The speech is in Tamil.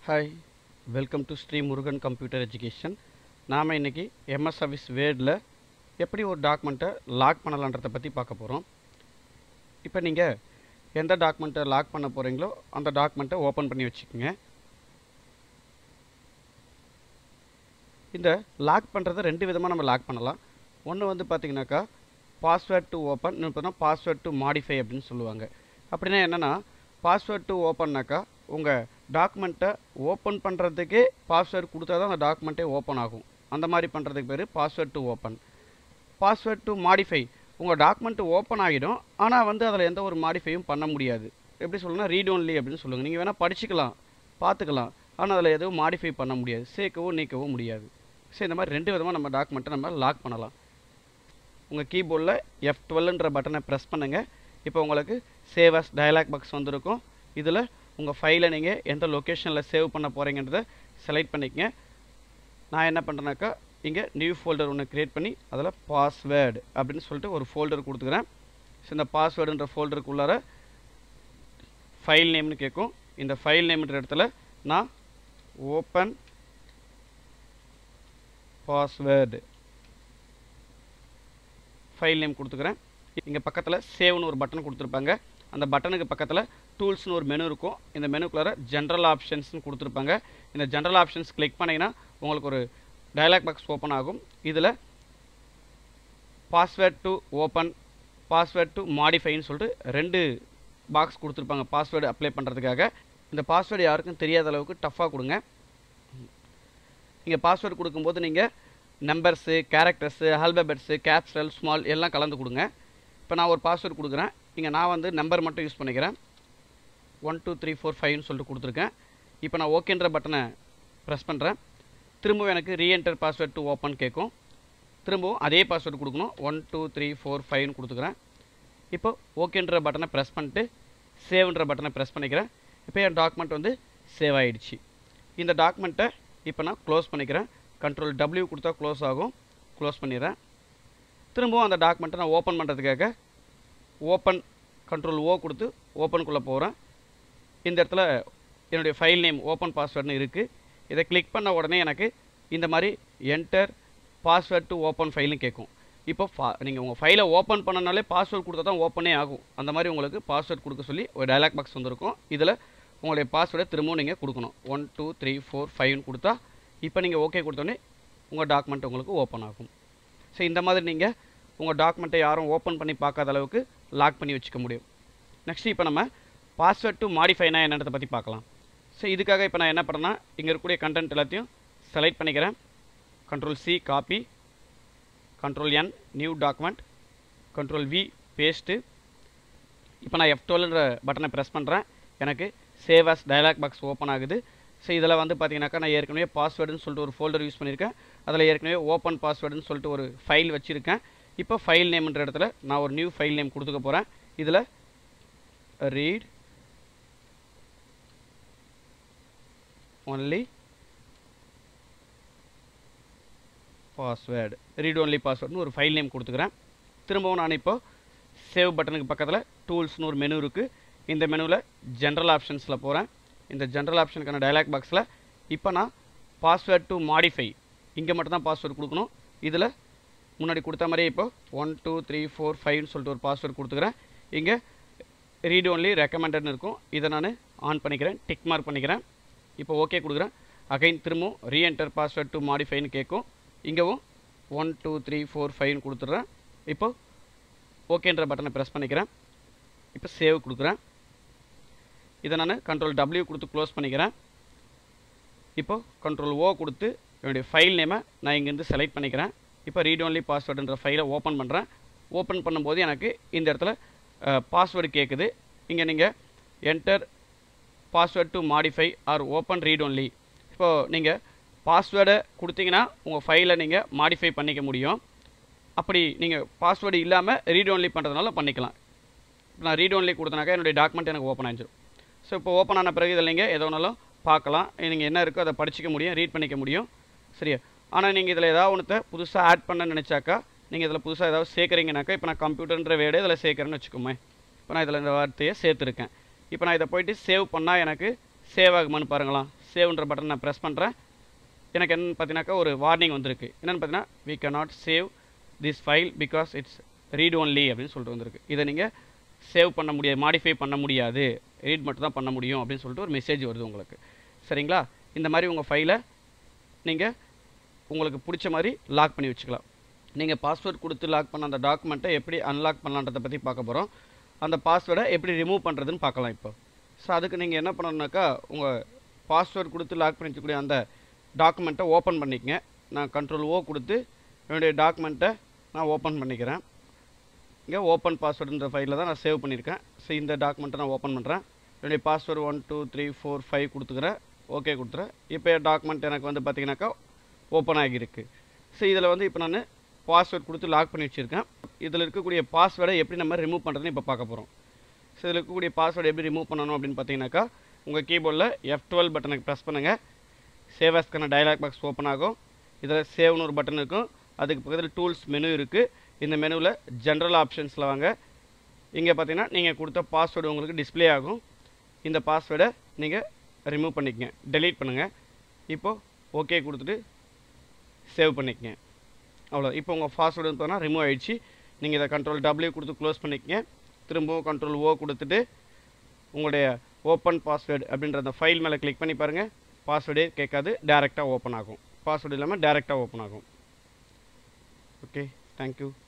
Hi, welcome to Shri Murugan computer education. நாம் இன்றைக்கி எம்எஸ் ஆஃபீஸ் வேர்டில் எப்படி ஒரு டாக்குமெண்ட்டை லாக் பண்ணலான்றதை பற்றி பார்க்க போகிறோம். இப்போ நீங்கள் எந்த டாக்குமெண்ட்டை லாக் பண்ண போகிறீங்களோ அந்த டாக்குமெண்ட்டை ஓப்பன் பண்ணி வச்சுக்கோங்க. இந்த லாக் பண்ணுறதை ரெண்டு விதமாக நம்ம லாக் பண்ணலாம். ஒன்று வந்து பார்த்திங்கனாக்கா பாஸ்வேர்ட் டு ஓப்பன், இன்னொன்று பார்த்தா பாஸ்வேர்ட் டு மாடிஃபை அப்படின்னு சொல்லுவாங்க. அப்படின்னா என்னென்னா, பாஸ்வேர்ட் டு ஓப்பன்னாக்கா உங்கள் டாக்குமெண்ட்டை ஓப்பன் பண்ணுறதுக்கே பாஸ்வேர்டு கொடுத்தா தான் அந்த டாக்குமெண்ட்டே ஓப்பன் ஆகும். அந்த மாதிரி பண்ணுறதுக்கு பேர் password to open. Password to modify, உங்கள் டாக்குமெண்ட்டு ஓப்பன் ஆகிடும், ஆனால் வந்து அதில் எந்த ஒரு மாடிஃபையும் பண்ண முடியாது. எப்படி சொல்லணும்னா ரீட் ஒன்லி அப்படின்னு சொல்லுங்கள். நீங்கள் வேணால் படிச்சுக்கலாம், பார்த்துக்கலாம், ஆனால் அதில் எதுவும் மாடிஃபை பண்ண முடியாது, சேர்க்கவும் நீக்கவும் முடியாது. ஸோ இந்த மாதிரி ரெண்டு விதமாக நம்ம டாக்குமெண்ட்டை நம்ம லாக் பண்ணலாம். உங்கள் கீபோர்டில் F12ன்ற பட்டனை ப்ரெஸ் பண்ணுங்கள். இப்போ உங்களுக்கு சேவ் அஸ் டயலாக் பாக்ஸ் வந்திருக்கும். இதில் உங்கள் ஃபைலை நீங்கள் எந்த லொக்கேஷனில் சேவ் பண்ண போகிறீங்கன்றதை செலக்ட் பண்ணிக்கங்க. நான் என்ன பண்ணுறேன்னாக்கா இங்கே நியூ ஃபோல்டர் ஒன்று க்ரியேட் பண்ணி அதில் பாஸ்வேர்டு அப்படின்னு சொல்லிட்டு ஒரு ஃபோல்டர் கொடுத்துக்கிறேன். ஸோ இந்த பாஸ்வேர்டுன்ற ஃபோல்டருக்குள்ளார ஃபைல் நேம்னு கேட்கும். இந்த ஃபைல் நேம்ன்ற இடத்துல நான் ஓப்பன் பாஸ்வேர்டு ஃபைல் நேம் கொடுத்துக்கிறேன். இங்கே பக்கத்தில் சேவ்னு ஒரு பட்டன் கொடுத்துருப்பாங்க. அந்த பட்டனுக்கு பக்கத்தில் டூல்ஸ்னு ஒரு மெனு இருக்கும். இந்த மெனுக்குள்ளார ஜென்ரல் ஆப்ஷன்ஸ்னு கொடுத்துருப்பாங்க. இந்த ஜென்ரல் ஆப்ஷன்ஸ் கிளிக் பண்ணிங்கன்னா உங்களுக்கு ஒரு டயலாக் பாக்ஸ் ஓப்பன் ஆகும். இதில் password to open, password to மாடிஃபைன்னு சொல்லிட்டு ரெண்டு பாக்ஸ் கொடுத்துருப்பாங்க பாஸ்வேர்டு அப்ளை பண்ணுறதுக்காக. இந்த பாஸ்வேர்டு யாருக்கும் தெரியாத அளவுக்கு டஃப்பாக கொடுங்க. இங்கே பாஸ்வேர்டு கொடுக்கும்போது நீங்கள் numbers, characters, alphabets, capital, small எல்லாம் கலந்து கொடுங்க. இப்போ நான் ஒரு பாஸ்வேர்டு கொடுக்குறேன். இங்கே நான் வந்து நம்பர் மட்டும் யூஸ் பண்ணிக்கிறேன். 1 2 3 4 5ன்னு சொல்லிட்டு கொடுத்துருக்கேன். இப்போ நான் ஓகேன்ற பட்டனை ப்ரெஸ் பண்ணுறேன். திரும்பவும் எனக்கு ரீஎன்டர் பாஸ்வேர்ட் டு ஓப்பன் கேட்கும். திரும்பவும் அதே பாஸ்வேர்டு கொடுக்கணும். 1 2 3 4 5ன்னு கொடுத்துக்கிறேன். இப்போ ஓகேன்ற பட்டனை ப்ரெஸ் பண்ணிட்டு சேவ்ன்ற பட்டனை ப்ரெஸ் பண்ணிக்கிறேன். இப்போ என் டாக்குமெண்ட் வந்து சேவ் ஆகிடுச்சு. இந்த டாக்குமெண்ட்டை இப்போ நான் க்ளோஸ் பண்ணிக்கிறேன். Ctrl W கொடுத்தா க்ளோஸ் ஆகும். க்ளோஸ் பண்ணிடுறேன். திரும்பவும் அந்த டாக்குமெண்ட்டை நான் ஓப்பன் பண்ணுறதுக்காக ஓப்பன் Ctrl O கொடுத்து ஓப்பனுக்குள்ளே போகிறேன். இந்த இடத்துல என்னுடைய ஃபைல் நேம் ஓப்பன் பாஸ்வேர்டுன்னு இருக்குது. இதை கிளிக் பண்ண உடனே எனக்கு இந்த மாதிரி என்டர் பாஸ்வேர்ட் டு ஓப்பன் ஃபைல்னு கேட்கும். இப்போ நீங்கள் உங்கள் ஃபைலை ஓப்பன் பண்ணனாலே பாஸ்வேர்டு கொடுத்தா தான் ஓப்பனே ஆகும். அந்த மாதிரி உங்களுக்கு பாஸ்வேர்டு கொடுக்க சொல்லி ஒரு டயலாக் பாக்ஸ் வந்திருக்கும். இதில் உங்களுடைய பாஸ்வேர்டை திரும்பவும் நீங்கள் கொடுக்கணும். 1 2 3 4 5ன்னு கொடுத்தா இப்போ நீங்கள் ஓகே கொடுத்தோடனே உங்கள் டாக்குமெண்ட் உங்களுக்கு ஓப்பன் ஆகும். ஸோ இந்த மாதிரி நீங்கள் உங்கள் டாக்குமெண்ட்டை யாரும் ஓப்பன் பண்ணி பார்க்காத அளவுக்கு லாக் பண்ணி வச்சுக்க முடியும். நெக்ஸ்ட் இப்போ நம்ம பாஸ்வேர்ட் டு மாடிஃபைனா என்னன்றதை பற்றி பார்க்கலாம். ஸோ இதுக்காக இப்போ நான் என்ன பண்ணுறேன்னா இங்கே இருக்கக்கூடிய கண்டென்ட் எல்லாத்தையும் செலக்ட் பண்ணிக்கிறேன். Ctrl C copy, Ctrl N new document, Ctrl V paste. இப்போ நான் F12ன்ற பட்டனை ப்ரெஸ் பண்ணுறேன். எனக்கு save as dialog box open ஆகுது. ஸோ இதில் வந்து பார்த்தீங்கன்னாக்கா நான் ஏற்கனவே பாஸ்வேர்டுன்னு சொல்லிட்டு ஒரு ஃபோல்டர் யூஸ் பண்ணியிருக்கேன். அதில் ஏற்கனவே ஓப்பன் பாஸ்வேர்டுன்னு சொல்லிட்டு ஒரு ஃபைல் வச்சுருக்கேன். இப்போ ஃபைல் நேம்ன்ற இடத்துல நான் ஒரு நியூ ஃபைல் நேம் கொடுத்துக்க போகிறேன். இதில் read only password, read only பாஸ்வேர்டுன்னு ஒரு ஃபைல் நேம் கொடுத்துக்கிறேன். திரும்பவும் நான் இப்போ சேவ் பட்டனுக்கு பக்கத்தில் டூல்ஸ்னு ஒரு மெனு இருக்குது. இந்த மெனுவில் ஜென்ரல் ஆப்ஷன்ஸில் போகிறேன். இந்த ஜென்ரல் ஆப்ஷனுக்கான டயலாக் பாக்ஸில் இப்போ நான் பாஸ்வேர்ட் டு மாடிஃபை இங்கே மட்டும்தான் பாஸ்வேர்டு கொடுக்கணும். இதில் முன்னாடி கொடுத்த மாதிரியே இப்போ 1 2 3 4 5ன்னு சொல்லிட்டு ஒரு பாஸ்வேர்டு கொடுத்துக்கிறேன். இங்கே ரீட் ஒன்லி ரெக்கமெண்டட்னு இருக்கும். இதை நான் ஆன் பண்ணிக்கிறேன், டிக் மார்க் பண்ணிக்கிறேன். இப்போ ஓகே கொடுக்குறேன். அகைன் திரும்பவும் ரீஎன்டர் பாஸ்வேர்ட் டு மாடிஃபைன்னு கேட்கும். இங்கேவும் 1 2 3 4 5ன்னு கொடுத்துட்றேன். இப்போ ஓகேன்ற பட்டனை ப்ரெஸ் பண்ணிக்கிறேன். இப்போ சேவ் கொடுக்குறேன். இதை நான் Ctrl W கொடுத்து க்ளோஸ் பண்ணிக்கிறேன். இப்போ Ctrl O கொடுத்து என்னுடைய ஃபைல் நேமை நான் இங்கேருந்து செலக்ட் பண்ணிக்கிறேன். இப்போ ரீட் ஒன்லி பாஸ்வேர்டுன்ற ஃபைலை ஓப்பன் பண்ணுறேன். ஓப்பன் பண்ணும்போது எனக்கு இந்த இடத்துல பாஸ்வேர்டு கேட்குது. இங்கே நீங்கள் enter password to modify or open read only. இப்போது நீங்கள் பாஸ்வேர்டை கொடுத்தீங்கன்னா உங்கள் ஃபைலை நீங்கள் மாடிஃபை பண்ணிக்க முடியும். அப்படி நீங்கள் பாஸ்வேர்டு இல்லாமல் ரீட் ஒன்லி பண்ணுறதுனால பண்ணிக்கலாம். நான் ரீட் ஒன்லி கொடுத்தனாக்கா என்னுடைய டாக்குமெண்ட் எனக்கு ஓப்பன் ஆகிடும். ஸோ இப்போ ஓப்பன் ஆன பிறகு இதில் நீங்கள் எதோ ஒன்றாலும் பார்க்கலாம், நீங்கள் என்ன இருக்கோ அதை படிச்சிக்க முடியும், ரீட் பண்ணிக்க முடியும். சரியா? ஆனால் நீங்கள் இதில் ஏதாவது ஒன்று புதுசாக ஆட் பண்ண நினச்சாக்கா நீங்கள் இதில் புதுசாக ஏதாவது சேர்க்குறீங்கனாக்கா, இப்போ நான் கம்ப்யூட்டர்ன்ற வேர்டு இதில் சேர்க்குறேன்னு வச்சுக்கோமே. இப்போ நான் இதில் இந்த வார்த்தையை சேர்த்துருக்கேன். இப்போ நான் இதை போய்ட்டு சேவ் பண்ணால் எனக்கு சேவ் ஆகுமான்னு பாருங்களாம். சேவ்ன்ற பட்டன் நான் ப்ரெஸ் பண்ணுறேன். எனக்கு என்னென்னு பார்த்தீங்கன்னாக்கா ஒரு வார்னிங் வந்திருக்கு. என்னென்னு பார்த்தீங்கன்னா we cannot save this file because it's read only அப்படின்னு சொல்லிட்டு வந்திருக்கு. இதை நீங்கள் சேவ் பண்ண முடியாது, மாடிஃபை பண்ண முடியாது, ரீட் மட்டும் தான் பண்ண முடியும் அப்படின்னு சொல்லிட்டு ஒரு மெசேஜ் வருது உங்களுக்கு. சரிங்களா? இந்த மாதிரி உங்கள் ஃபைலை நீங்கள் உங்களுக்கு பிடிச்ச மாதிரி லாக் பண்ணி வச்சுக்கலாம். நீங்கள் பாஸ்வேர்ட் கொடுத்து லாக் பண்ண அந்த டாக்குமெண்ட்டை எப்படி அன்லாக் பண்ணலான்றதை பற்றி பார்க்க போகிறோம். அந்த பாஸ்வேர்டை எப்படி ரிமூவ் பண்ணுறதுன்னு பார்க்கலாம் இப்போ. ஸோ அதுக்கு நீங்கள் என்ன பண்ணணுன்னாக்கா உங்கள் பாஸ்வேர்ட் கொடுத்து லாக் பண்ணி வச்சுக்கூடிய அந்த டாக்குமெண்ட்டை ஓப்பன் பண்ணிக்கங்க. நான் கண்ட்ரோல் ஓ கொடுத்து என்னுடைய டாக்குமெண்ட்டை நான் ஓப்பன் பண்ணிக்கிறேன். இங்கே ஓப்பன் பாஸ்வேர்டுன்ற ஃபைலில் தான் நான் சேவ் பண்ணியிருக்கேன். ஸோ இந்த டாக்குமெண்ட்டை நான் ஓப்பன் பண்ணுறேன். என்னுடைய பாஸ்வேர்டு 1 2 3 4 5 கொடுத்துக்கிறேன். ஓகே கொடுத்துறேன். இப்போ டாக்குமெண்ட் எனக்கு வந்து பார்த்தீங்கன்னாக்கா ஓப்பன் ஆகியிருக்கு. ஸோ இதில் வந்து இப்போ நான் பாஸ்வேர்ட் கொடுத்து லாக் பண்ணி வச்சுருக்கேன். இதில் இருக்கக்கூடிய பாஸ்வேர்டை எப்படி நம்ம ரிமூவ் பண்ணுறதுன்னு இப்போ பார்க்க போகிறோம். ஸோ இதில் இருக்கக்கூடிய பாஸ்வேர்டை எப்படி ரிமூவ் பண்ணணும் அப்படின்னு பார்த்தீங்கன்னாக்கா உங்கள் கீபோர்டில் F12 பட்டனுக்கு ப்ரெஸ் பண்ணுங்கள். சேவ் ஆஸ்க்கான டயலாக் பாக்ஸ் ஓப்பன் ஆகும். இதில் சேவ்னு ஒரு பட்டன் இருக்கும். அதுக்கு பக்கத்தில் டூல்ஸ் மெனு இருக்குது. இந்த மெனுவில் ஜென்ரல் ஆப்ஷன்ஸில் வாங்க. இங்கே பார்த்தீங்கன்னா நீங்கள் கொடுத்த பாஸ்வேர்டு உங்களுக்கு டிஸ்பிளே ஆகும். இந்த பாஸ்வேர்டை நீங்கள் ரிமூவ் பண்ணிக்கங்க, டெலீட் பண்ணுங்கள். இப்போது ஓகே கொடுத்துட்டு சேவ் பண்ணிக்கங்க. அவ்வளோ. இப்போ உங்கள் பாஸ்வேர்டு பார்த்தோன்னா ரிமூவ் ஆகிடுச்சு. நீங்கள் இதை கண்ட்ரோல் W கொடுத்து க்ளோஸ் பண்ணிக்கங்க. திரும்பவும் கண்ட்ரோல் O கொடுத்துட்டு உங்களுடைய ஓப்பன் பாஸ்வேர்டு அப்படின்ற அந்த ஃபைல் மேலே கிளிக் பண்ணி பாருங்கள். பாஸ்வேர்டே கேட்காது, டேரெக்டாக ஓப்பன் ஆகும். பாஸ்வேர்டு இல்லாமல் டேரெக்டாக ஓப்பன் ஆகும். Okay, thank you.